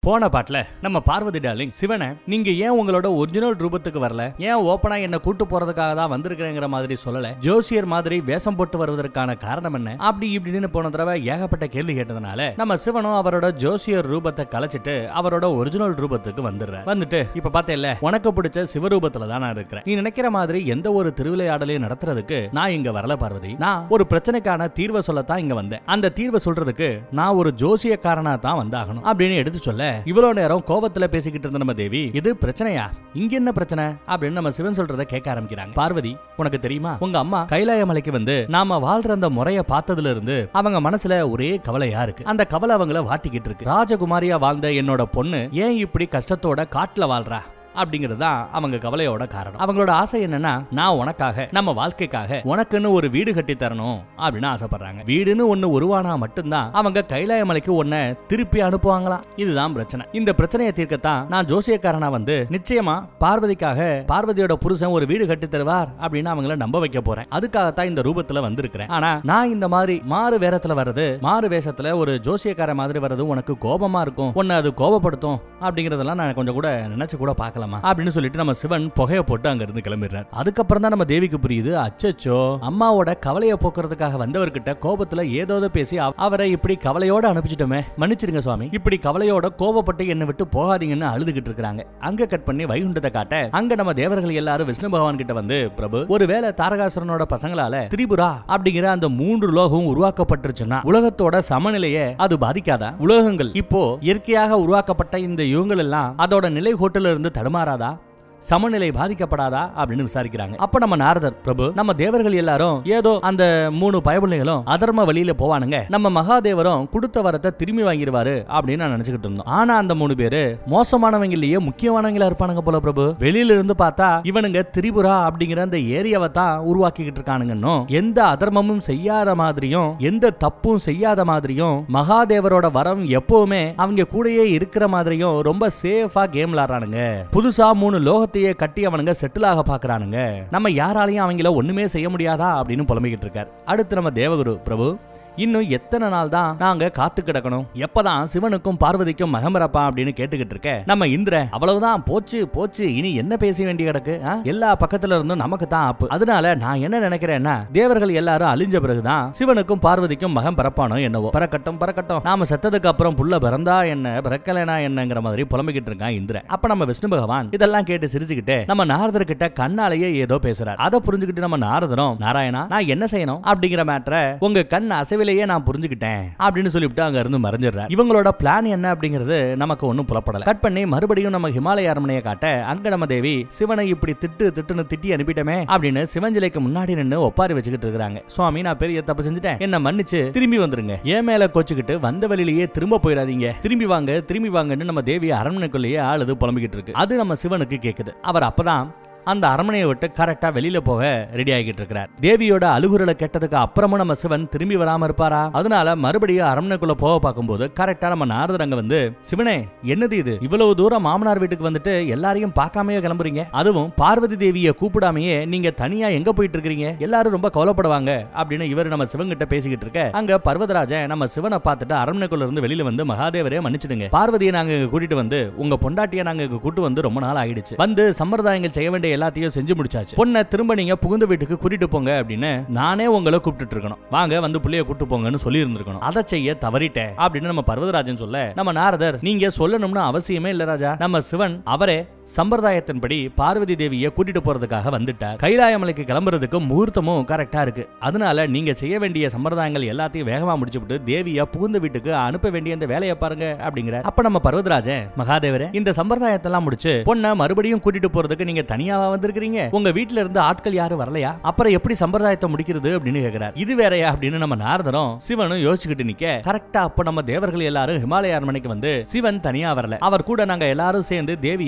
போன பாட்டுல நம்ம பார்வதி டார்லிங் சிவனை நீங்க ஏன் உங்களோட ஒரிஜினல் ரூபத்துக்கு வரல, ஏன் ஓப்பனா என்ன கூட்டு போறதுக்காக தான் வந்திருக்கிறேங்கிற மாதிரி சொல்லல, ஜோசியர் மாதிரி வேஷம் போட்டு வருவதற்கான காரணம் என்ன அப்படி இப்படின்னு போன தடவை ஏகப்பட்ட கேள்வி கேட்டதுனால நம்ம சிவனும் அவரோட ஜோசியர் ரூபத்தை கலைச்சிட்டு அவரோட ஒரிஜினல் ரூபத்துக்கு வந்துட்டு இப்ப பார்த்தேல்ல உனக்கு பிடிச்ச சிவரூபத்துல தான் நான் இருக்கிறேன். நீ நினைக்கிற மாதிரி எந்த ஒரு திருவிளையாடலையும் நடத்துறதுக்கு நான் இங்க வரல பார்வதி. நான் ஒரு பிரச்சனைக்கான தீர்வை சொல்லத்தான் இங்க வந்தேன். அந்த தீர்வை சொல்றதுக்கு நான் ஒரு ஜோசியக்காரனா தான் வந்தாகணும் அப்படின்னு எடுத்து சொல்ல இவ்வளவு நேரம் கோபத்துல பேசிக்கிட்டு இருந்த நம்ம தேவி இது பிரச்சனையா, இங்க என்ன பிரச்சனை அப்படின்னு நம்ம சிவன் சொல்றத கேட்க ஆரம்பிக்கிறாங்க. பார்வதி உனக்கு தெரியுமா, உங்க அம்மா கைலாய மலைக்கு வந்து நாம வாழ்ற அந்த முறைய பார்த்ததுல இருந்து அவங்க மனசுல ஒரே கவலையா இருக்கு. அந்த கவலை அவங்கள வாட்டிக்கிட்டு இருக்கு. ராஜகுமாரியா வாழ்ந்த என்னோட பொண்ணு ஏன் இப்படி கஷ்டத்தோட காட்டுல வாழ்றா அப்படிங்கறதுதான் அவங்க கவலையோட காரணம். அவங்களோட ஆசை என்னன்னா நான் உனக்காக நம்ம வாழ்க்கைக்காக உனக்குன்னு ஒரு வீடு கட்டி தரணும் அப்படின்னு ஆசைப்படுறாங்க. வீடுன்னு ஒண்ணு உருவானா மட்டும்தான் அவங்க கைலாய மலைக்கு ஒன்ன திருப்பி அனுப்புவாங்களாம். இதுதான் பிரச்சனை. இந்த பிரச்சனையை தீர்க்கத்தான் நான் ஜோசியக்காரனா வந்து நிச்சயமா பார்வதிக்காக பார்வதியோட புருஷன் ஒரு வீடு கட்டி தருவார் அப்படின்னு அவங்கள நம்ப வைக்க போறேன். அதுக்காகத்தான் இந்த ரூபத்துல வந்திருக்கிறேன். ஆனா நான் இந்த மாதிரி மாறு வேஷத்துல வர்றது, மாறு வேஷத்துல ஒரு ஜோசியக்கார மாதிரி வர்றது உனக்கு கோபமா இருக்கும், உன்னை அது கோபப்படுத்தும் அப்படிங்கறதெல்லாம் நான் கொஞ்சம் கூட நினைச்சு கூட பார்க்கலாம் அப்படின்னு சொல்லிட்டு நம்ம சிவன் புகைய போட்டு அங்க இருந்து கிளம்பிடுறார். அதுக்கப்புறம் தான் நம்ம தேவிக்கு புரியுது, அச்சச்சோ அம்மாவோட கவலையை போக்குறதுக்காக வந்தவர்கிட்ட கோபத்துல ஏதோ பேசி அவரை இப்படி கவலையோட அனுப்பிச்சிட்டோமே, மன்னிச்சிருங்க சுவாமி, இப்படி கவலையோட கோபப்பட்டு என்னை விட்டு போகாதீங்கன்னு அழுதுகிட்டு இருக்காங்க. அங்க கட் பண்ணி வைகுண்டத்தை காட்ட அங்க நம்ம தேவர்கள் எல்லாரும் விஷ்ணு பகவான் கிட்ட வந்து பிரபு ஒருவேளை தாரகாசுரனோட பசங்களால திரிபுரா அப்படிங்கிற அந்த 3 லோகம் உருவாக்கப்பட்டுருச்சுன்னா உலகத்தோட சமநிலையை அது பாதிக்காதா? உலகங்கள் இப்போ இயற்கையாக உருவாக்கப்பட்ட இந்த யுகங்கள் எல்லாம் அதோட நிலை கோட்டில இருந்து தடுமாறாதா, சமநிலை பாதிக்கப்படாதா அப்படின்னு விசாரிக்கிறாங்க. அப்ப நம்ம நாரதர் பிரபு நம்ம தேவர்கள் எல்லாரும் ஏதோ அந்த 3 பயபுள்ளைகளும் அதர்ம வழியில போவானுங்க, நம்ம மகாதேவரும் கொடுத்த வரத்தை திரும்பி வாங்கிடுவாரு அப்படின்னு நான் நினைச்சுக்கிட்டு இருந்தோம். ஆனா அந்த 3 பேரு மோசமானவங்களையே முக்கியமானவங்களா இருப்பானுங்க போல பிரபு. வெளியில இருந்து பார்த்தா இவனுங்க திரிபுரா அப்படிங்கிற அந்த ஏரியாவை தான் உருவாக்கிக்கிட்டு இருக்கானுங்கன்னு, எந்த அதர்மமும் செய்யாத மாதிரியும் எந்த தப்பும் செய்யாத மாதிரியும் மகாதேவரோட வரம் எப்பவுமே அவங்க கூடயே இருக்கிற மாதிரியும் ரொம்ப சேஃபா கேம் விளையாடுறானுங்க. புதுசா 3 லோக கட்டி அவனுங்க செட்டில் ஆக பாக்குறானுங்க. நம்ம யாராலையும் அவங்கள ஒண்ணுமே செய்ய முடியாதா அப்படின்னு புலம்பிக்கிட்டு இருக்கார். அடுத்து நம்ம தேவகுரு பிரபு இன்னும் எத்தனை நாள் தான் நாங்க காத்து கிடக்கணும், எப்பதான் சிவனுக்கும் பார்வதிக்கும் மகமரப்பா அப்படின்னு கேட்டுக்கிட்டு இருக்க நம்ம இந்திரன் அவ்வளவுதான் போச்சு போச்சு, இனி என்ன பேச வேண்டிய கிடக்கு, எல்லா பக்கத்துல இருந்தும் நமக்கு தான் ஆப்பு. அதனால நான் என்ன நினைக்கிறேன்னா தேவர்கள் எல்லாரும் அழிஞ்ச பிறகுதான் சிவனுக்கும் பார்வதிக்கும் மகன் பிறப்பானோ என்னவோ, பறக்கட்டும் பறக்கட்டும், நாம செத்ததுக்கு அப்புறம் புள்ள பிறந்தா என்ன பிறக்கலனா என்னங்கிற மாதிரி புலம்பிக்கிட்டு இருக்கான் இந்திரன். அப்ப நம்ம விஷ்ணு பகவான் இதெல்லாம் கேட்டு சிரிச்சுக்கிட்டு நம்ம நாரதர் கிட்ட கண்ணாலேயே ஏதோ பேசுறாரு. அதை புரிஞ்சுக்கிட்டு நம்ம நாரதரும் நாராயணா நான் என்ன செய்யணும் அப்படிங்கிற மேட்டரை உங்க கண் அசைவிலேயே நான் புரிஞ்சுக்கிட்டேன் அப்படின்னு சொல்லிவிட்டு அங்க இருந்து மறைஞ்சிடுறார். இவங்களோட பிளான் என்ன அப்படிங்கிறது நமக்கு ஒன்னும் புலப்படல. கட் பண்ணி மறுபடியும் நம்ம ஹிமாலய அரண்மனையை காட்ட அங்க நம்ம தேவி சிவனை இப்படி திட்டுன்னு திட்டி அனுப்பிட்டமே அப்படின்னு சிவஞ்சிலைக்கு முன்னாடி நின்று ஒப்பாரி வச்சுக்கிட்டு இருக்காங்க. சுவாமி நான் பெரிய தப்பு செஞ்சுட்டேன், என்ன மன்னிச்சு திரும்பி வந்துருங்க, ஏன் மேல கோச்சுக்கிட்டு வந்த வழியிலேயே திரும்ப போயிடாதீங்க, திரும்பி வாங்கன்னு நம்ம தேவி அரண்மனைக்குள்ளேயே ஆளுது புலம்பிக்கிட்டு இருக்கு. அது நம்ம சிவனுக்கு கேக்குது. அவர் அப்பதான் அந்த அரண்மனையை விட்டு கரெக்டா வெளியில போக ரெடி ஆகிட்டு இருக்கிறார். தேவியோட அழுகுரலை கேட்டதுக்கு அப்புறமும் நம்ம சிவன் திரும்பி வராம இருப்பாரா? அதனால மறுபடியும் அரண்மனைக்குள்ள போக பார்க்கும்போது கரெக்டா நம்ம நாரதர் அங்க வந்து சிவனே என்னது இது, இவ்வளவு தூரம் மாமனார் வீட்டுக்கு வந்துட்டு எல்லாரையும் பார்க்காமயே கிளம்புறீங்க, அதுவும் பார்வதி தேவியை கூப்பிடாமையே நீங்க தனியா எங்க போயிட்டு இருக்கீங்க, எல்லாரும் ரொம்ப கவலைப்படுவாங்க அப்படின்னு இவர் நம்ம சிவன் கிட்ட பேசிக்கிட்டு இருக்க அங்க பர்வதராஜன் நம்ம சிவனை பார்த்துட்டு அரண்மனைக்குள்ள இருந்து வெளியில வந்து மகாதேவரே மன்னிச்சிடுங்க, பார்வதியை நாங்க கூட்டிட்டு வந்து உங்க பொண்டாட்டியை நாங்க கூட்டு வந்து ரொம்ப நாள் ஆயிடுச்சு, வந்து சம்பிரதாயங்கள் செய்ய வேண்டிய எல்லாத்தையும் செஞ்சு முடிச்சாச்சு, பொண்ணை திரும்ப நீங்க புகுந்த வீட்டுக்கு கூட்டிட்டு போங்க அப்படின்னு நானே உங்களை கூப்பிட்டு இருக்கணும், வாங்க வந்து புள்ளைய கூட்டு போங்கன்னு சொல்லி இருந்திருக்கணும், அதை செய்ய தவறிட்டேன் அப்படின்னு நம்ம பர்வதராஜன் சொல்ல நம்ம நாரதர் நீங்க சொல்லணும்னு அவசியமே இல்ல ராஜா, நம்ம சிவன் அவரே சம்பிரதாயத்தின்படி பார்வதி தேவியை கூட்டிட்டு போறதுக்காக வந்துட்டார், கைலாயமலைக்கு கிளம்புறதுக்கு முகூர்த்தமும் கரெக்டா இருக்கு, அதனால நீங்க செய்ய வேண்டிய சம்பிரதாயங்கள் எல்லாத்தையும் வேகமா முடிச்சுட்டு தேவியை புகுந்த வீட்டுக்கு அனுப்ப வேண்டிய அந்த வேலையை பாருங்க அப்படிங்கிற. அப்ப நம்ம பர்வதராஜன் மகாதேவரே இந்த சம்பிரதாயத்தை எல்லாம் முடிச்சு பொண்ணை மறுபடியும் கூட்டிட்டு போறதுக்கு நீங்க தனியாவா வந்திருக்கீங்க, உங்க வீட்டுல இருந்து ஆட்கள் யாரும் வரலையா, அப்புறம் எப்படி சம்பிரதாயத்தை முடிக்கிறது அப்படின்னு கேக்குறாரு. இது வேறையா அப்படின்னு நம்ம நாரதரும் சிவனும் யோசிச்சுக்கிட்டு நிக்க கரெக்டா அப்ப நம்ம தேவர்கள் எல்லாரும் ஹிமாலய அரண்மனைக்கு வந்து சிவன் தனியா வரல, அவர் கூட நாங்க எல்லாரும் சேர்ந்து தேவியை கைலாய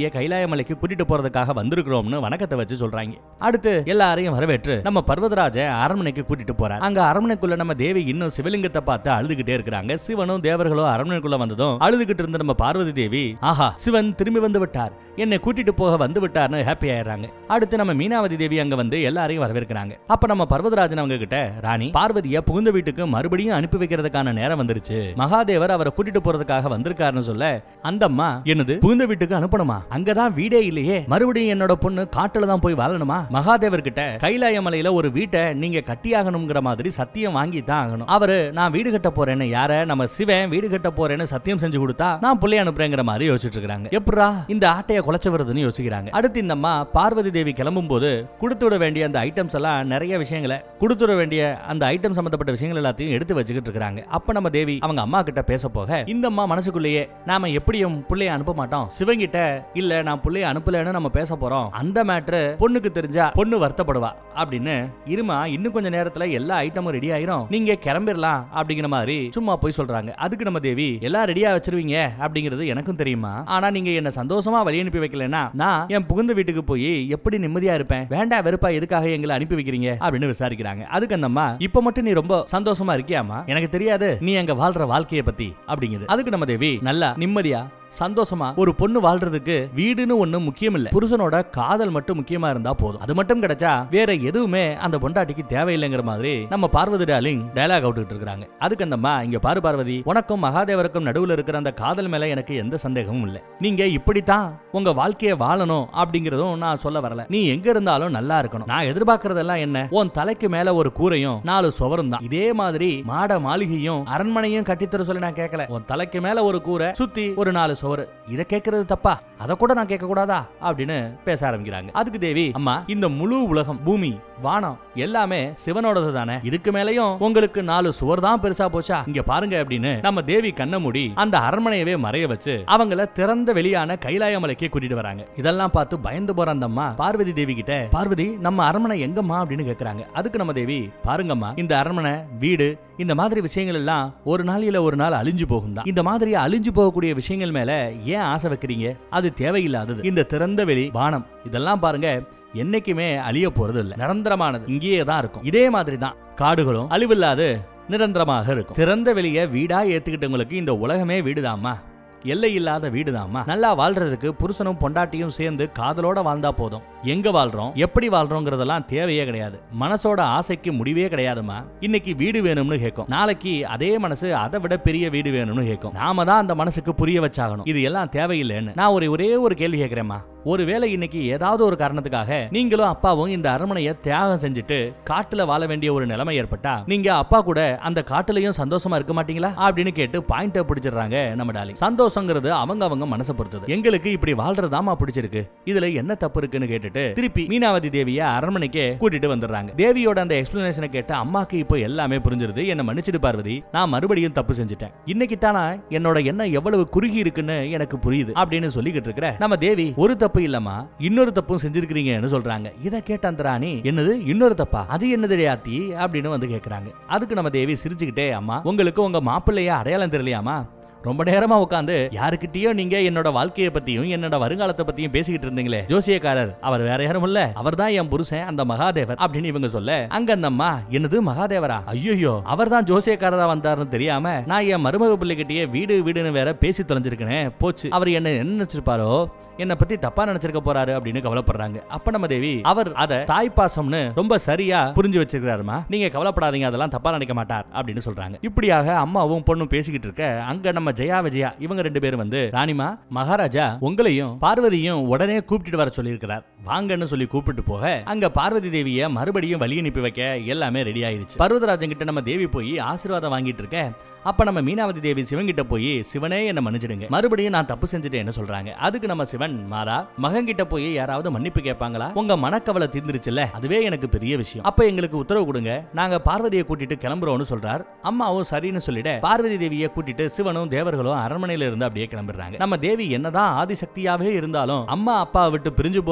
கைலாயமலைக்கு கூட்டிட்டு போறதுக்காக வந்திருக்கிறோம்னு வணக்கத்தை வச்சு சொல்றாங்க. அடுத்து எல்லாரையும் வரவேற்று நம்ம பர்வதராஜ அரண்மனைக்கு கூட்டிட்டு போறார். அங்க அரண்மனைக்குள்ள நம்ம தேவி இன்னும் சிவலிங்கத்தை பார்த்து அழுதுகிட்டே இருக்காங்க. சிவனும் தேவர்களும் அரண்மனைக்குள்ள வந்ததும் அழுதுகிட்டு இருந்த நம்ம பார்வதி தேவி, ஆஹா சிவன் திரும்பி வந்து விட்டார், என்னை கூட்டிட்டு போக வந்து விட்டார்னு ஹாப்பி ஆயிடுறாங்க. அடுத்து நம்ம மீனாவதி தேவி அங்க வந்து எல்லாரையும் வரவேற்கிறாங்க. அப்ப நம்ம பர்வதராஜன் அவங்க கிட்ட, ராணி பார்வதிய புகுந்த வீட்டுக்கு மறுபடியும் அனுப்பி வைக்கிறதுக்கான நேரம் வந்துருச்சு, மகாதேவர் அவரை கூட்டிட்டு போறதுக்காக வந்திருக்காருன்னு சொல்ல, அந்த அம்மா என்னது புகுந்த வீட்டுக்கு அனுப்பணுமா, அங்கதான் வீடே இல்லையே, மறுபடியும் என்னோட பொண்ணு காட்டுல தான் போய் வாழணுமா, மகாதேவர் கிட்ட கைலாய மலையில ஒரு வீட்டை நீங்க கட்டியாகணுங்கிற மாதிரி சத்தியம் வாங்கி தான் ஆகணும், அவரு நான் வீடு கட்ட போறேன்னு யார நம்ம சிவன் வீடு கட்ட போறேன்னு சத்தியம் செஞ்சு கொடுத்தா நான் புள்ளை அனுப்புறேங்கிற மாதிரி யோசிச்சுட்டு இருக்காங்க. எப்படா இந்த ஆட்டைய குலைச்சு வருதுன்னு யோசிக்கிறாங்க. அடுத்து இந்த அம்மா பார்வதி தேவி கிளம்பும் போது கொடுத்து விட வேண்டிய அந்த ஐட்டம்ஸ் எல்லாம் நிறைய விஷயங்களை கொடுத்து விட வேண்டிய அந்த ஐட்டம் சம்பந்தப்பட்ட விஷயங்கள் எல்லாத்தையும் எடுத்து வச்சுக்கிட்டு இருக்காங்க. அப்ப நம்ம தேவி அவங்க அம்மா கிட்ட பேச போக இந்த அம்மா மனசுக்குள்ளேயே நாம எப்படியும் புள்ளைய அனுப்ப மாட்டோம், சிவங்கிட்ட இல்ல நான் புள்ளைய அனுப்பலன்னு நம்ம பேச போறோம், அந்த மேட்ரு பொண்ணுக்கு தெரிஞ்சா பொண்ணு வருத்தப்படுவா அப்படின்னு, இருமா இன்னும் கொஞ்ச நேரத்துல எல்லா ஐட்டமும் ரெடி ஆயிரும், நீங்க கிளம்பிடலாம் அப்படிங்கிற மாதிரி சும்மா போய் சொல்றாங்க. அதுக்கு நம்ம தேவி எல்லாம் ரெடியா வச்சிருவீங்க அப்படிங்கிறது எனக்கும் தெரியுமா, ஆனா நீங்க என்ன சந்தோஷமா வழி அனுப்பி வைக்கலன்னா நான் என் புகுந்த வீட்டுக்கு போய் எப்படி நிம்மதியா இருப்பேன், வேண்டாம் வெறுப்பா எதுக்காக எங்களை அனுப்பி வைக்கிறீங்க அப்படின்னு விசாரிக்கிறாங்க. அதுக்கு அந்த அம்மா, இப்ப மட்டும் நீ ரொம்ப சந்தோஷமா இருக்கியாமா, எனக்கு தெரியாது நீ அங்க வாழ்ற வாழ்க்கையை பத்தி அப்படிங்குது. அதுக்கு நம்ம தேவி நல்லா நிம்மதியா சந்தோஷமா ஒரு பொண்ணு வாழ்றதுக்கு வீடுன்னு ஒண்ணு முக்கியம் இல்ல, புருஷனோட காதல் மட்டும் முக்கியமா இருந்தா போதும், அது மட்டும் கிடைச்சா வேற எதுவுமே அந்த பொண்டாட்டிக்கு தேவையில்லைங்கிற மாதிரி நம்ம பார்வதி டார்லிங் டயலாக் அவுட்டுட்டு இருக்காங்க. அதுக்கு அந்தம்மா, இங்க பாரு பார்வதி, உனக்கும் மகாதேவருக்கும் நடுவுல இருக்கிற அந்த காதல் மேல எனக்கு எந்த சந்தேகமும் இல்ல, நீங்க இப்படித்தான் உங்க வாழ்க்கையை வாழணும் அப்படிங்கறதும் நான் சொல்ல வரல, நீ எங்க இருந்தாலும் நல்லா இருக்கணும், நான் எதிர்பார்க்கறதெல்லாம் என்ன, உன் தலைக்கு மேல ஒரு கூரையும் 4 சுவரும் தான், இதே மாதிரி மாட மாளிகையும் அரண்மனையும் கட்டித்தர சொல்லி நான் கேட்கல, உன் தலைக்கு மேல ஒரு கூரை சுத்தி ஒரு 4 சுவர், இத கேக்குறது தப்பா, அத கூட நான் கேட்க கூடாதா அப்படின்னு பேச ஆரம்பிக்கிறாங்க. அதுக்கு தேவி, அம்மா இந்த முழு உலகம் பூமி வானம் எல்லாமே சிவனோடது தானே, இதுக்கு மேலயும் உங்களுக்கு 4 சுவர் தான் பெருசா போச்சா, இங்க பாருங்க அப்படின்னு நம்ம தேவி கண்ண மூடி அந்த அரண்மனையவே மறைய வச்சு அவங்கள திறந்த வெளியான கைலாய மலைக்கு கூட்டிட்டு வராங்க. இதெல்லாம் பார்த்து பயந்து போற அந்த அம்மா பார்வதி தேவி கிட்ட, பார்வதி நம்ம அரண்மனை எங்கம்மா அப்படின்னு கேக்குறாங்க. அதுக்கு நம்ம தேவி, பாருங்கம்மா இந்த அரண்மனை வீடு இந்த மாதிரி விஷயங்கள் எல்லாம் ஒரு நாள் இல்ல ஒரு நாள் அழிஞ்சு போகும் தான், இந்த மாதிரி அழிஞ்சு போகக்கூடிய விஷயங்கள் மேல ஏன் ஆசை வைக்கிறீங்க, அது தேவையில்லாதது, இந்த திறந்த வெளி வானம் இதெல்லாம் பாருங்க என்னைக்குமே அழிய போறது இல்ல, நிரந்தரமானது இங்கேயே தான் இருக்கும், இதே மாதிரி தான் காடுகளும் அழிவில்லாது நிரந்தரமாக இருக்கும், திறந்த வெளிய வீடா ஏத்துக்கிட்டவங்களுக்கு இந்த உலகமே வீடுதாம்மா, எல்லை இல்லாத வீடுதாம்மா, நல்லா வாழ்றதுக்கு புருஷனும் பொண்டாட்டியும் சேர்ந்து காதலோட வாழ்ந்தா போதும், எங்க வாழ்றோம் எப்படி வாழ்றோங்கிறதெல்லாம் தேவையே கிடையாது, மனசோட ஆசைக்கு முடிவே கிடையாதுமா, இன்னைக்கு வீடு வேணும்னு கேட்கும், நாளைக்கு அதே மனசு அதை விட பெரிய வீடு வேணும்னு கேட்கும், நாம தான் அந்த மனசுக்கு புரிய வச்சாகணும், இது எல்லாம் தேவையில்லைன்னு. நான் ஒரே ஒரு கேள்வி கேட்கிறேம்மா, ஒருவேளை இன்னைக்கு ஏதாவது ஒரு காரணத்துக்காக நீங்களும் அப்பாவும் இந்த அரண்மனையை தியாகம் செஞ்சுட்டு காட்டுல வாழ வேண்டிய ஒரு நிலைமை ஏற்பட்டா நீங்க அப்பா கூட அந்த காட்டுலயும் சந்தோஷமா இருக்க மாட்டீங்களா அப்படின்னு கேட்டு பாயிண்ட பிடிச்சிடுறாங்க நம்ம டார்லிங். சந்தோஷங்கிறது அவங்க மனசை பொறுத்தது, எங்களுக்கு இப்படி வாழ்றதாமா பிடிச்சிருக்கு, இதுல என்ன தப்பு இருக்குன்னு கேட்டுட்டு திருப்பி மீனாவதி தேவிய அரண்மனைக்கு கூட்டிட்டு வந்துடுறாங்க. தேவியோட அந்த எக்ஸ்பிளனேஷனை கேட்டு அம்மாக்கு இப்போ எல்லாமே புரிஞ்சிருது, என்ன மன்னிச்சிடு பார்வதி, நான் மறுபடியும் தப்பு செஞ்சுட்டேன், இன்னைக்கு தானா என்னோட எண்ணம் எவ்வளவு குறுகி இருக்குன்னு எனக்கு புரியுது அப்படின்னு சொல்லிக்கிட்டு இருக்கிற நம்ம தேவி, ஒரு தப்பு இல்லம்மா இன்னொரு தப்பும் செஞ்சிருக்கீங்கன்னு சொல்றாங்க. இத கேட்ட அந்த ராணி, என்னது இன்னொரு தப்பா, அது என்னது ஆத்தி அப்படின்னு வந்து கேக்குறாங்க. அதுக்கு நம்ம தேவி சிரிச்சுக்கிட்டே, அம்மா உங்களுக்கு உங்க மாப்பிள்ளைய அடையாளம் தெரியலையாமா, ரொம்ப நேரமா உட்காந்து யாருக்கிட்டயோ நீங்க என்னோட வாழ்க்கையை பத்தியும் என்னோட வருங்காலத்தை பத்தியும் பேசிக்கிட்டு இருந்தீங்களே, ஜோசியக்காரர் அவர் வேற யாரும் இல்ல, அவர் தான் என் புருஷன் அந்த மகாதேவர் அப்படின்னு இவங்க சொல்ல, அங்க அந்த அம்மா, என்னது மகாதேவரா, ஐயோ அவர் தான் ஜோசியக்காரரா வந்தாருன்னு தெரியாம நான் என் மருமக பிள்ளைகிட்டயே வீடு வீடுன்னு வேற பேசி தொலைஞ்சிருக்கேன், போச்சு அவர் என்ன நினைச்சிருப்பாரோ, என்னை பத்தி தப்பா நினைச்சிருக்க போறாரு அப்படின்னு கவலைப்படுறாங்க. அப்ப நம்ம தேவி, அவர் அத தாய்ப்பாசம்னு ரொம்ப சரியா புரிஞ்சு வச்சிருக்காருமா, நீங்க கவலைப்படாதீங்க அதெல்லாம் தப்பா நினைக்க மாட்டார் அப்படின்னு சொல்றாங்க. இப்படியாக அம்மாவும் பொண்ணும் பேசிக்கிட்டு இருக்க அங்க நம்ம ஜெயா விஜயா இவங்க 2 பேரும் வந்து, ராணிமா மகாராஜா உங்களையும் பார்வதியும் உடனே கூப்பிட்டு வர சொல்லியிருக்கிறார், வாங்கன்னு சொல்லி கூப்பிட்டு போக அங்க பார்வதி தேவிய மறுபடியும் வழி அனுப்பி வைக்க எல்லாமே ரெடி ஆயிருச்சு. பர்வதராஜன் கிட்ட நம்ம தேவி போய் ஆசீர்வாதம் வாங்கிட்டு இருக்க, அப்ப நம்ம மீனாவதி தேவி சிவன் கிட்ட போய், சிவனே என்ன மன்னிச்சிடுங்க, மறுபடியும் நான் தப்பு செஞ்சுட்டேன்னு சொல்றாங்க. அதுக்கு நம்ம சிவன், மாறா மகன் கிட்ட போய் யாராவது மன்னிப்பு கேட்பாங்களா, உங்க மனக்கவலை தீர்ந்துருச்சுல்ல அதுவே எனக்கு பெரிய விஷயம், அப்ப எங்களுக்கு உத்தரவு கொடுங்க, நாங்க பார்வதியை கூட்டிட்டு கிளம்புறோம்னு சொல்றார். அம்மாவும் சரின்னு சொல்லிட பார்வதி தேவியை கூட்டிட்டு சிவனும் தேவர்களும் அரண்மனையில இருந்து அப்படியே கிளம்பிடுறாங்க. நம்ம தேவி என்னதான் ஆதிசக்தியாவே இருந்தாலும் அம்மா அப்பா விட்டு பிரிஞ்சு போறோம்ங்கிற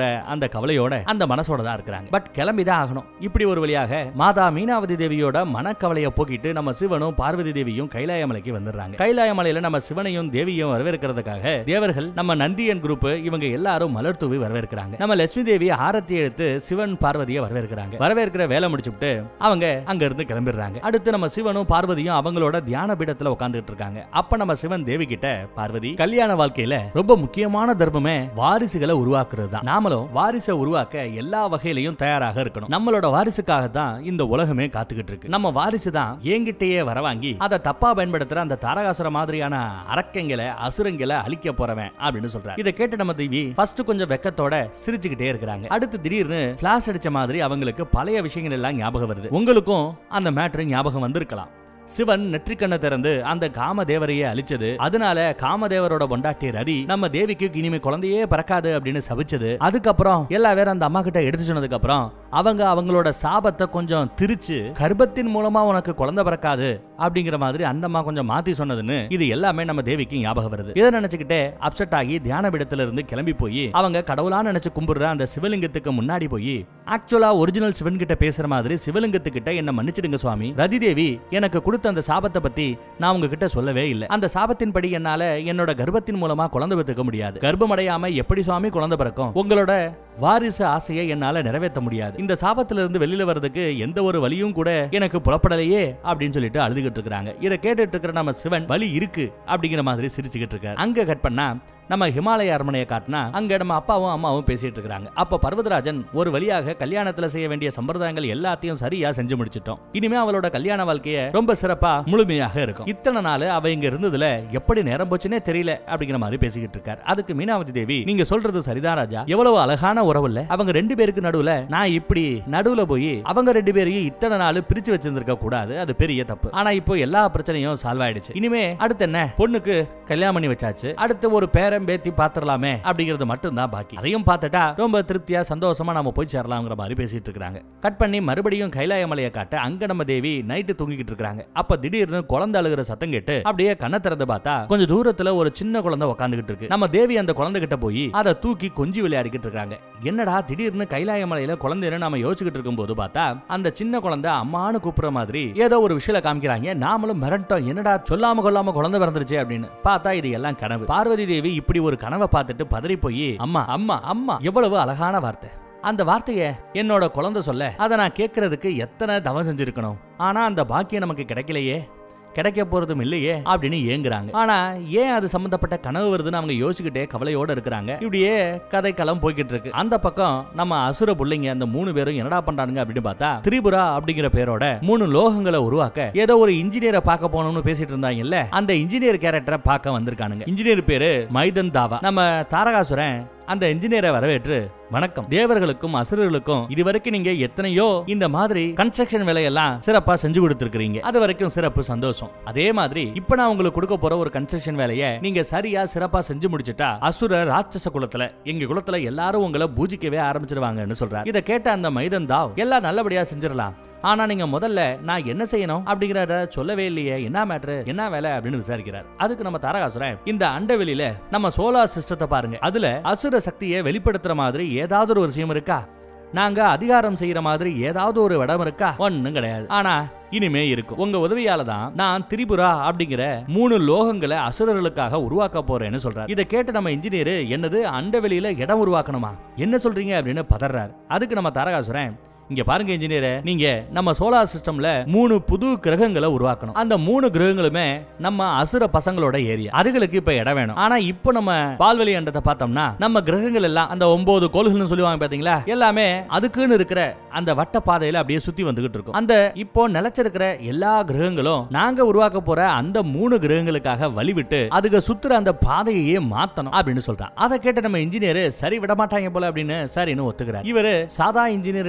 அந்த கவலையோட அந்த மனசோட தான் இருக்கிறாங்க. பட் கிளம்பிதான் ஆகணும். இப்படி ஒரு வழியாக மாதா மீனாவதி தேவியோட மனக்கவலையை போக்கிட்டு நம்ம சிவனும் பார்வதி தேவியும் கைலாய மலைக்கு வந்துடுறாங்க. கைலாய மலையில நம்ம சிவனையும் தேவியும் வரவேற்கிறதுக்காக தேவர்கள் நம்ம நந்தியன் குரூப் இவங்க எல்லாரும் மலர் தூவி வரவேற்கிறாங்க. நம்ம லட்சுமி தேவி ஆரத்தி எடுத்து சிவன் பார்வதியை வரவேற்கிறாங்க. வரவேற்கிற வேலை முடிச்சுட்டு அவங்க அங்க இருந்து கிளம்பிடுறாங்க. அடுத்து நம்ம சிவனும் பார்வதியும் அவங்களோட தியான பீடத்துல உட்கார்ந்துட்டு இருக்காங்க. அப்ப நம்ம சிவன் தேவி கிட்ட, பார்வதி, கல்யாண வாழ்க்கையில ரொம்ப முக்கியமான தர்மமே வாரிசுகளை உருவாக்குறது தான். நாமளும் வாரிசை உருவாக்க எல்லா வகையிலையும் தயாராக இருக்கணும். நம்மளோட வாரிசுக்காக தான் இந்த உலகமே காத்துக்கிட்டு இருக்கு. நம்ம வாரிசு தான் என்கிட்டயே வரவாங்கி அதை தப்பா பயன்படுத்துற அந்த தாரகாசுர மாதிரியான அரக்கங்களை அசுரங்களை அழிக்க போறவன் அப்படின்னு சொல்றாங்க. இதை கேட்டு நம்ம தேவி ஃபர்ஸ்ட் கொஞ்சம் வெக்கத்தோட சிரிச்சுக்கிட்டே இருக்கிறாங்க. அடுத்து திடீர்னு பிளாஷ் அடிச்ச மாதிரி அவங்களுக்கு பழைய விஷயங்கள் எல்லாம் ஞாபகம் வருது. உங்களுக்கும் அந்த மேட்டர் ஞாபகம் வந்திருக்கலாம். சிவன் நெற்றிக்கண்ணை திறந்து அந்த காமதேவரையே அழிச்சது. அதனால காமதேவரோட பொண்டாட்டி ரதி நம்ம தேவிக்கு இனிமே குழந்தையே பிறக்காது அப்படின்னு சபிச்சது. அதுக்கப்புறம் எல்லா பேரும் அந்த அம்மா கிட்ட எடுத்து சொன்னதுக்கு அப்புறம் அவங்க அவங்களோட சாபத்தை கொஞ்சம் திரிச்சு கர்ப்பத்தின் மூலமா உனக்கு குழந்தை பிறக்காது அப்படிங்கிற மாதிரி அந்த அம்மா கொஞ்சம் மாத்தி சொன்னதுன்னு இது எல்லாமே நம்ம தேவிக்கு ஞாபகம் வருது. இதை நினைச்சுக்கிட்டே அப்செட் ஆகி தியான பீடத்துல இருந்து கிளம்பி போய் அவங்க கடவுளா நினைச்சு கும்பிடுற அந்த சிவலிங்கத்துக்கு முன்னாடி போய் ஆக்சுவலா ஒரிஜினல் சிவன் கிட்ட பேசுற மாதிரி சிவலிங்கத்துக்கிட்ட என்ன மன்னிச்சிடுங்க சுவாமி, ரதி தேவி எனக்கு கொடுத்த அந்த சாபத்தை பத்தி நான் உங்ககிட்ட சொல்லவே இல்லை. அந்த சாபத்தின் படி என்னால என்னோட கர்ப்பத்தின் மூலமா குழந்தை பெற்றுக்க முடியாது. கர்ப்பம் அடையாம எப்படி சுவாமி குழந்தை பிறக்கும்? உங்களோட வாரிசு ஆசையை என்னால நிறைவேற்ற முடியாது. இந்த சாபத்துல இருந்து வெளியில வர்றதுக்கு எந்த ஒரு வழியும் கூட எனக்கு புறப்படலையே அப்படின்னு சொல்லிட்டு அழுதுகிட்டு இருக்காங்க. இதை கேட்டுட்டு இருக்கிற நம்ம சிவன் வலி இருக்கு அப்படிங்கிற மாதிரி சிரிச்சுக்கிட்டு இருக்காரு. அங்க கட் பண்ணா நம்ம ஹிமாலய அரண்மனையை காட்டினா அங்க நம்ம அப்பாவும் அம்மாவும் பேசிட்டு இருக்காங்க. அப்ப பர்வதராஜன் ஒரு வழியாக கல்யாணத்துல செய்ய வேண்டிய சம்பிரதாயங்கள் எல்லாத்தையும் சரியா செஞ்சு முடிச்சிட்டோம். இனிமே அவளோட கல்யாண வாழ்க்கைய ரொம்ப சிறப்பா முழுமையாக இருக்கும். இத்தனை நாள் அவ இங்க இருந்ததுல எப்படி நேரம் போச்சுன்னே தெரியல அப்படிங்கிற மாதிரி பேசிக்கிட்டு இருக்காரு. அதுக்கு மீனாவதி தேவி, நீங்க சொல்றது சரிதான் ராஜா, எவ்வளவு அழகான உறவு இல்ல. அவங்க ரெண்டு பேருக்கு நடுவுல நான் இப்படி நடுவுல போய் அவங்க ரெண்டு பேரையும் இத்தனை நாள் பிரிச்சு வச்சிருந்திருக்க கூடாது. அது பெரிய தப்பு. ஆனா இப்போ எல்லா பிரச்சனையும் சால்வ் ஆயிடுச்சு. இனிமே அடுத்து என்ன, பொண்ணுக்கு கல்யாணம் பண்ணி வச்சாச்சு, அடுத்து ஒரு பேரம் பேத்தி பாத்துறலாமே அப்படிங்கிறது மட்டும் தான் பாக்கி. அதையும் பார்த்துட்டா ரொம்ப திருப்தியா சந்தோஷமா நாம போய் சேரலாம்ங்கிற மாதிரி பேசிட்டு இருக்காங்க. கட் பண்ணி மறுபடியும் கைலாய மலையை காட்ட அங்க நம்ம தேவி நைட்டு தூங்கிக்கிட்டு இருக்காங்க. அப்ப திடீர்னு குழந்தை அழுகிற சத்தம் கேட்டு அப்படியே கண்ணை திறந்து பார்த்தா கொஞ்சம் தூரத்துல ஒரு சின்ன குழந்தை உட்காந்துக்கிட்டு இருக்கு. நம்ம தேவி அந்த குழந்தை கிட்ட போய் அதை தூக்கி கொஞ்சி விளையாடிக்கிட்டு இருக்காங்க. என்னடா திடீர்னு கைலாய மலையில குழந்தைன்னு நாம யோசிச்சுக்கிட்டு இருக்கும் போது பார்த்தா அந்த சின்ன குழந்தை அம்மானு கூப்பிடுற மாதிரி ஏதோ ஒரு விஷயம் காமிக்கிறாங்க. நாமளும் மிரண்டோம், என்னடா சொல்லாம கொள்ளாம குழந்தை பிறந்துருச்சு அப்படின்னு. பார்த்தா இது எல்லாம் கனவு. பார்வதி தேவி இப்படி ஒரு கனவை பார்த்துட்டு பதறி போய், அம்மா அம்மா அம்மா, எவ்வளவு அழகான வார்த்தை, அந்த வார்த்தையை என்னோட குழந்தை சொல்ல அதை நான் கேட்கறதுக்கு எத்தனை தவம் செஞ்சிருக்கணும், ஆனா அந்த பாக்கியம் நமக்கு கிடைக்கலையே, கிடைக்க போறதும் இல்லையே அப்படின்னு ஏங்குறாங்க. ஆனா ஏன் அது சம்பந்தப்பட்ட கனவு வருதுன்னு அவங்க யோசிச்சுக்கிட்டே கவலையோட இருக்கிறாங்க. இப்படியே கதைக்களம் போய்கிட்டு இருக்கு. அந்த பக்கம் நம்ம அசுர புள்ளைங்க அந்த 3 பேரும் என்னடா பண்றாங்க அப்படின்னு பார்த்தா திரிபுரா அப்படிங்கிற பேரோட 3 லோகங்களை உருவாக்க ஏதோ ஒரு இன்ஜினியரை பார்க்க போனோம்னு பேசிட்டு இருந்தாங்கல்ல, அந்த இன்ஜினியர் கேரக்டரை பார்க்க வந்திருக்கானுங்க. இன்ஜினியர் பேரு மைதன் தாவா. நம்ம தாரகாசுரன் அந்த இன்ஜினியரை வரவேற்று, வணக்கம், தேவர்களுக்கும் அசுரர்களுக்கும் இதுவரைக்கும் நீங்க எத்தனையோ இந்த மாதிரி கன்ஸ்ட்ரக்ஷன் வேலையெல்லாம் சிறப்பா செஞ்சு கொடுத்திருக்கீங்க, அது வரைக்கும் சிறப்பு சந்தோஷம். அதே மாதிரி இப்ப நான் உங்களுக்கு கொடுக்க போற ஒரு கன்ஸ்ட்ரக்ஷன் வேலையை நீங்க சரியா சிறப்பா செஞ்சு முடிச்சிட்டா அசுர ராட்சச குலத்துல எங்க குலத்துல எல்லாரும் உங்களை பூஜிக்கவே ஆரம்பிச்சிருவாங்கன்னு சொல்றாரு. இதை கேட்ட அந்த மைதன் தாவ், எல்லாம் நல்லபடியா செஞ்சிடலாம், ஆனா நீங்க முதல்ல நான் என்ன செய்யணும் அப்படிங்கறத சொல்லவே இல்லையே, என்ன மேட்டர், என்ன வேலை அப்படின்னு விசாரிக்கிறார். அதுக்கு நம்ம தாரகாசுரன், இந்த அண்டவெளியில நம்ம சோலார் சிஸ்டத்தை பாருங்க, அதுல அசுர சக்தியை வெளிப்படுத்துற மாதிரி ஏதாவது ஒரு விஷயம் இருக்கா, நாங்க அதிகாரம் செய்யற மாதிரி ஏதாவது ஒரு இடம் இருக்கா? ஒண்ணும் கிடையாது. ஆனா இனிமே இருக்கும். உங்க உதவியால தான் நான் திரிபுரா அப்படிங்கிற 3 லோகங்களை அசுரர்களுக்காக உருவாக்க போறேன்னு சொல்றாரு. இதை கேட்டு நம்ம இன்ஜினியர், என்னது அண்டவெளியில இடம் உருவாக்கணுமா, என்ன சொல்றீங்க அப்படின்னு பதறாரு. அதுக்கு நம்ம தாரகாசுரன், இங்க பாருங்க இன்ஜினியர், நீங்க நம்ம சோலார் சிஸ்டம்ல 3 புது கிரகங்களை உருவாக்கணும். அந்த 3 கிரகங்களுமே நம்ம அசுர பசங்களோட ஏரியா, அதுகளுக்கு இப்ப இடம் வேணும். ஆனா இப்போ நம்ம பால்வெளி அண்டத்தை பார்த்தோம்னா நம்ம கிரகங்கள் எல்லாம் அந்த 9 கோள்கள்னு சொல்லுவாங்க பாத்தீங்களா, எல்லாமே அதுக்குன்னு இருக்கிற அந்த வட்ட பாதையில அப்படியே சுத்தி வந்துகிட்டு இருக்கும். அந்த இப்போ நிலைச்சிருக்கிற எல்லா கிரகங்களும் நாங்க உருவாக்க போற அந்த 3 கிரகங்களுக்காக வழிவிட்டு அதுக்கு சுத்துற அந்த பாதையே மாத்தணும் அப்படின்னு சொல்றான். அதை கேட்ட நம்ம இன்ஜினியர், சரி விட மாட்டாங்க போல அப்படின்னு சரின்னு ஒத்துக்கிறார். இவரு சாதா இன்ஜினியர் இல்ல, ஒரு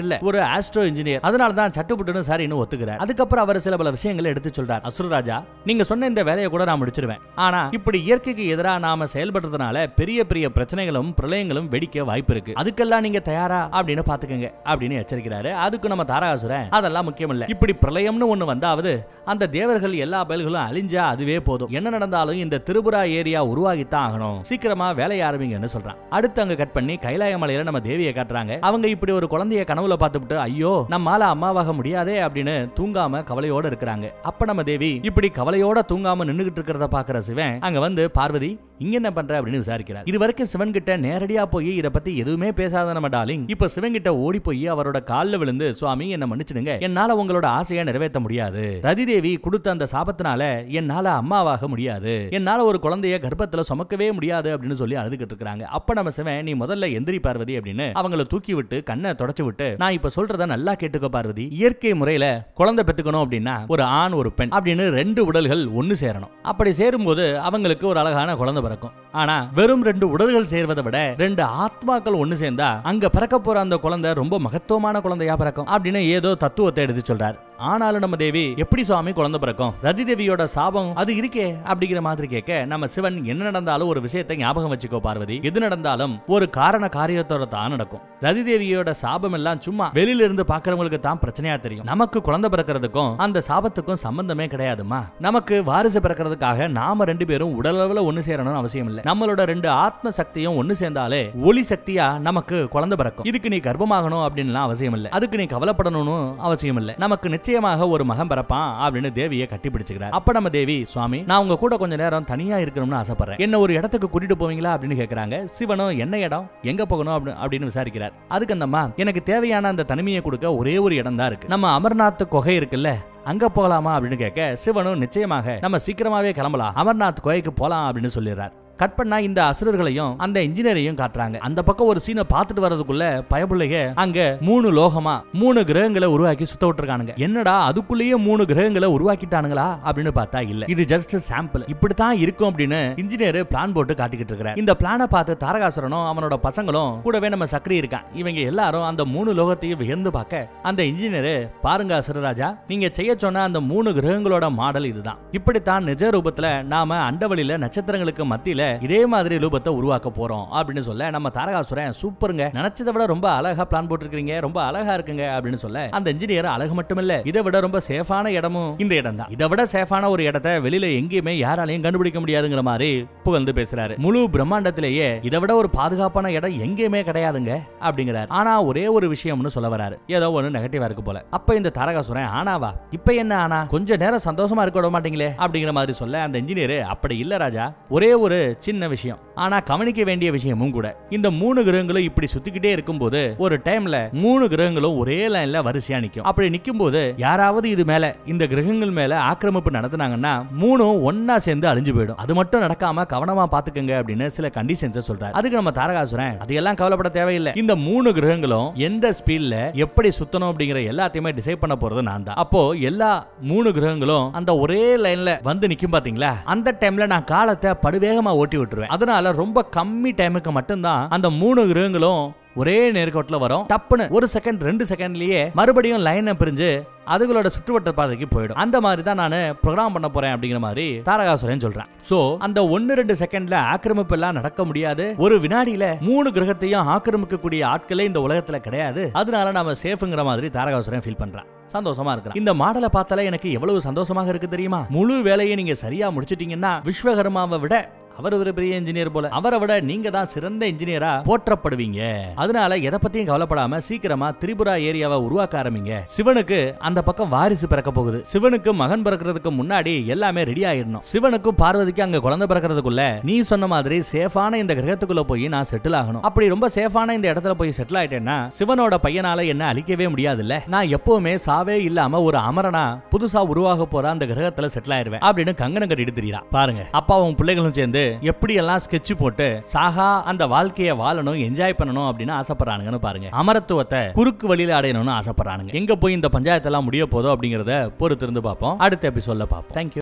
ஆஸ்ட்ரோ இன்ஜினியர், அதனால தான் சட்டுப்புட்டுன்னு சரின்னு ஒத்துக்கிறார். அதுக்கப்புறம் அவர் சில பல விஷயங்களை எடுத்து சொல்றார். அசுரராஜா, நீங்க சொன்ன இந்த வேலையை கூட நான் முடிச்சிருவேன். ஆனா இப்படி இயற்கைக்கு எதிராக நாம செயல்படுறதுனால பெரிய பெரிய பிரச்சனைகளும் பிரளயங்களும் வெடிக்க வாய்ப்பு இருக்கு. அதுக்கெல்லாம் நீங்க தயாரா அப்படின்னு பாத்துக்கங்க அப்படின்னு எச்சரிக்கிறாரு. அதுக்கு நம்ம தாரகாசுரன், அதெல்லாம் முக்கியம் இல்ல, இப்படி பிரளயம்னு ஒண்ணு வந்தாவது அந்த தேவர்கள் எல்லா பயல்களும் அழிஞ்சா அதுவே போதும். என்ன நடந்தாலும் இந்த திரிபுரா ஏரியா உருவாகித்தான் ஆகணும். சீக்கிரமா வேலையை ஆரம்பிங்கன்னு சொல்றான். அடுத்து அங்க கட் பண்ணி கைலாய மலையில நம்ம தேவியை காட்டுறாங்க. அவங்க இப்படி ஒரு குழந்தைய கனவுல பார்த்துட்டு ஐயோ நம்மால அம்மாவாக முடியாதே அப்படின்னு தூங்காம கவலையோட இருக்கிறாங்க. அப்ப நம்ம தேவி இப்படி கவலையோட தூங்காம நின்னுகிட்டு இருக்கிறத பாக்குற சிவன் அங்க வந்து, பார்வதி இங்க என்ன பண்ற அப்படின்னு விசாரிக்கிறார். இது வரைக்கும் சிவன் கிட்ட நேரடியா போய் இத பத்தி எதுவுமே பேசாத நம்ம டார்லிங் இப்ப சிவன் கிட்ட ஓடி போய் அவரோட கால்ல விழுந்து, சுவாமி என்ன மன்னிச்சிடுங்க, என்னால உங்களோட ஆசையை நிறைவேற்ற முடியாது. ரதி தேவி கொடுத்த அந்த சாபத்தினால என்னால அம்மாவாக முடியாது, என்னால ஒரு குழந்தைய கர்ப்பத்துல சுமக்கவே முடியாது அப்படின்னு சொல்லி அழுதுகிட்டு இருக்காங்க. அப்ப நம்ம சிவன், நீ முதல்ல எந்திரி பார்வதி அப்படின்னு அவங்கள தூக்கி விட்டு கண்ணை தொடச்சு விட்டு, நான் இப்ப சொல்றத நல்லா கேட்டுக்கோ பார்வதி, இயற்கை முறையில குழந்தை பெத்துக்கணும் அப்படின்னா ஒரு ஆண் ஒரு பெண் அப்படின்னு 2 உடல்கள் ஒன்னு சேரணும். அப்படி சேரும்போது அவங்களுக்கு ஒரு அழகான குழந்தை பிறக்கும். ஆனா வெறும் 2 உடல்கள் சேர்வதை விட 2 ஆத்மாக்கள் ஒன்னு சேர்ந்தா அங்க பிறக்க போற அந்த குழந்தை ரொம்ப மகத்துவமான குழந்தையா பிறக்கும் அப்படின்னு ஏதோ தத்துவத்தை எடுத்து சொல்றார். ஆனாலும் நம்ம தேவி, எப்படி சுவாமி குழந்தை பிறக்கும், ரதி தேவியோட சாபம் அது இருக்கே அப்படிங்கிற மாதிரி கேட்க, நம்ம சிவன், என்ன நடந்தாலும் ஒரு விஷயத்தை ஞாபகம் வச்சுக்கோ பார்வதி, எது நடந்தாலும் ஒரு காரண காரியத்தோட தான் நடக்கும். ரதி தேவியோட சாபம் எல்லாம் சும்மா வெளியில இருந்து பாக்குறவங்களுக்கு தான் பிரச்சனையா தெரியும். நமக்கு குழந்தை பிறக்கிறதுக்கும் அந்த சாபத்துக்கும் சம்பந்தமே கிடையாதுமா. நமக்கு வாரிசு பிறக்கிறதுக்காக நாம 2 பேரும் உடலளவுல ஒன்னு சேரணும்னு அவசியம் இல்லை. நம்மளோட 2 ஆத்ம சக்தியும் ஒன்னு சேர்ந்தாலே ஒளி சக்தியா நமக்கு குழந்தை பிறக்கும். இதுக்கு நீ கர்ப்பமாகணும் அப்படின்னு அவசியம் இல்லை, அதுக்கு நீ கவலைப்படணும்னு அவசியம் இல்லை, நமக்கு நிச்சயமாக ஒரு மகன் பிறப்பான் அப்படின்னு தேவியை கட்டி பிடிச்சுக்கிறார். அப்ப நம்ம தேவி, சுவாமி நான் உங்க கூட கொஞ்ச நேரம் தனியா இருக்கணும்னு ஆசைப்படுறேன், என்ன ஒரு இடத்துக்கு கூட்டிட்டு போவீங்களா அப்படின்னு கேக்குறாங்க. சிவனும், என்ன இடம், எங்க போகணும் அப்படின்னு விசாரிக்கிறார். அதுக்கு அந்தம்மா, எனக்கு தேவையான அந்த தனிமையை கொடுக்க ஒரே ஒரு இடம் தான் இருக்கு, நம்ம அமர்நாத் குகை இருக்குல்ல அங்க போகலாமா அப்படின்னு கேட்க, சிவனும் நிச்சயமாக நம்ம சீக்கிரமாவே கிளம்பலாம், அமர்நாத் குகைக்கு போலாம் அப்படின்னு சொல்லிடுறார். கட் பண்ணா இந்த அசுரர்களையும் அந்த இன்ஜினியரையும் காட்டுறாங்க. அந்த பக்கம் ஒரு சீனை பார்த்துட்டு வரதுக்குள்ள பயபுள்ளைய அங்க 3 லோகமா 3 கிரகங்களை உருவாக்கி சுத்த விட்டுருக்கானுங்க. என்னடா அதுக்குள்ளேயே 3 கிரகங்களை உருவாக்கிட்டானுங்களா அப்படின்னு பார்த்தா இல்ல, இது ஜஸ்ட் சாம்பிள், இப்படித்தான் இருக்கும் அப்படின்னு இன்ஜினியர் பிளான் போட்டு காட்டிக்கிட்டு இருக்கிறார். இந்த பிளானை பார்த்து தாரகாசுரனும் அவனோட பசங்களும் கூடவே நம்ம சக்ரி இருக்கான், இவங்க எல்லாரும் அந்த 3 லோகத்தையும் வியந்து பார்க்க, அந்த இன்ஜினியர், பாருங்க அசுரராஜா, நீங்க செய்ய சொன்ன அந்த 3 கிரகங்களோட மாடல் இதுதான், இப்படித்தான் நிஜ ரூபத்துல நாம அண்டவெளியில நட்சத்திரங்களுக்கு மத்தியில இதே மாதிரி ரூபத்தை உருவாக்க போறோம் அப்படின்னு சொல்ல, நம்ம தாரகாசுரன், சூப்பருங்க, நினைச்சதை விட ரொம்ப அழகா பிளான் போட்டுருக்கீங்க, ரொம்ப அழகா இருக்குங்க அப்படின்னு சொல்ல, அந்த இன்ஜினியர், அழகு மட்டும் இல்ல, இதை விட ரொம்ப சேஃபான இடமும் இந்த இடம் தான், இதை விட சேஃபான ஒரு இடத்தை வெளியில எங்கேயுமே யாராலையும் கண்டுபிடிக்க முடியாதுங்கிற மாதிரி புகழ்ந்து பேசுறாரு. முழு பிரம்மாண்டத்திலேயே இதை விட ஒரு பாதுகாப்பான இடம் எங்கேயுமே கிடையாதுங்க அப்படிங்கிறார். ஆனா ஒரே ஒரு விஷயம்னு சொல்ல வராரு, ஏதோ ஒண்ணு நெகட்டிவா இருக்கு போல. அப்ப இந்த தாரகாசுரன், ஆனாவா, இப்ப என்ன ஆனா, கொஞ்ச நேரம் சந்தோஷமா இருக்க விட மாட்டீங்களே அப்படிங்கிற மாதிரி சொல்ல, அந்த இன்ஜினியர், அப்படி இல்ல ராஜா, ஒரே ஒரு சின்ன விஷயம், ஆனா கவனிக்க வேண்டிய விஷயமும் கூட, இந்த 3 கிரகங்களும் இப்படி சுத்திக்கிட்டே இருக்கும்போது ஒரு டைம்ல 3 கிரகங்களும் ஒரே லைன்ல வரிசையா நிக்கும். அப்படி நிக்கும் போது யாராவது இது மேல, இந்த கிரகங்கள் மேல ஆக்கிரமிப்பு நடத்துனாங்கன்னா 3ம் ஒன்னா சேர்ந்து அழிஞ்சு போயிடும், அது மட்டும் நடக்காம கவனமா பாத்துக்கங்க அப்படின்னு சில கண்டிஷன்ஸ் சொல்றாரு. அதுக்கு நம்ம தாரகாசுரன், அதெல்லாம் கவலைப்பட தேவையில்லை, இந்த 3 கிரகங்களும் எந்த ஸ்பீட்ல எப்படி சுத்தணும் அப்படிங்கிற எல்லாத்தையுமே டிசைட் பண்ண போறது நான் தான். அப்போ எல்லா 3 கிரகங்களும் அந்த ஒரே லைன்ல வந்து நிக்கும் பாத்தீங்களா, அந்த டைம்ல நான் காலத்தை படுவேகமா ஓட்டி விட்டுருவேன். அதனால ரொம்ப கம்மி டைமுக்கு மட்டும்தான் அந்த 3 கிரகங்களும் ஒரே நேர்கோட்டில் வரும். டப்புன்னு 1 செகண்ட் 2 செகண்ட்லயே மறுபடியும் லைனை பிரிஞ்சு அதுகளோட சுற்றுவட்ட பாதைக்கு போயிடும். அந்த மாதிரி தான் நான் ப்ரோக்ராம் பண்ண போறேன் அப்படிங்கிற மாதிரி தாரகாசுரன் சொல்றேன். சோ அந்த 1-2 செகண்ட்ல ஆக்கிரமிப்பு எல்லாம் நடக்க முடியாது. ஒரு வினாடியில 3 கிரகத்தையும் ஆக்கிரமிக்கக்கூடிய ஆட்களே இந்த உலகத்துல கிடையாது. அதனால நாம சேஃப்ங்கிற மாதிரி தாரகாசுரன் ஃபீல் பண்றான். சந்தோஷமா இருக்கிறான். இந்த மாடலை பார்த்தாலே எனக்கு எவ்வளவு சந்தோஷமாக இருக்கு தெரியுமா? முழு வேலையை நீங்க சரியா முடிச்சிட்டீங்கன்னா விஸ்வகர்மாவை விட அவர் ஒரு பெரிய இன்ஜினியர் போல, அவரை விட நீங்க தான் சிறந்த இன்ஜினியரா போற்றப்படுவீங்க. அதனால எதை பத்தியும் கவலைப்படாம சீக்கிரமா திரிபுரா ஏரியாவை உருவாக்க ஆரம்பிங்க. சிவனுக்கு அந்த பக்கம் வாரிசு பிறக்க போகுது. சிவனுக்கு மகன் பிறக்கிறதுக்கு முன்னாடி எல்லாமே ரெடி ஆயிடணும். சிவனுக்கும் பார்வதிக்கு அங்க குழந்தை பிறக்கிறதுக்குள்ள நீ சொன்ன மாதிரி சேஃபான இந்த கிரகத்துக்குள்ள போய் நான் செட்டில் ஆகணும். அப்படி ரொம்ப சேஃபான இந்த இடத்துல போய் செட்டில் ஆயிட்டேன்னா சிவனோட பையனால என்ன அழிக்கவே முடியாது இல்ல. நான் எப்பவுமே சாவே இல்லாம ஒரு அமரனா புதுசா உருவாக போற அந்த கிரகத்துல செட்டில் ஆயிருவேன் அப்படின்னு கங்கணம் கட்டிட்டு தெரியுறா. பாருங்க, அப்பாவும் பிள்ளைகளும் சேர்ந்து எப்படி எல்லாம் ஸ்கெட்ச் போட்டு சாகா அந்த வாழ்க்கையை வாழணும், என்ஜாய் பண்ணணும் அப்படின்னு ஆசைப்படுறானுங்கன்னு பாருங்க. அமரத்துவத்தை குறுக்கு வழியில அடையணும்னு ஆசைப்படுறானுங்க. எங்க போய் இந்த பஞ்சாயத்து எல்லாம் முடிய போதோ அப்படிங்கறத பொறுத்திருந்து பார்ப்போம். அடுத்த எபிசோட்ல பார்ப்போம். தேங்க்யூ.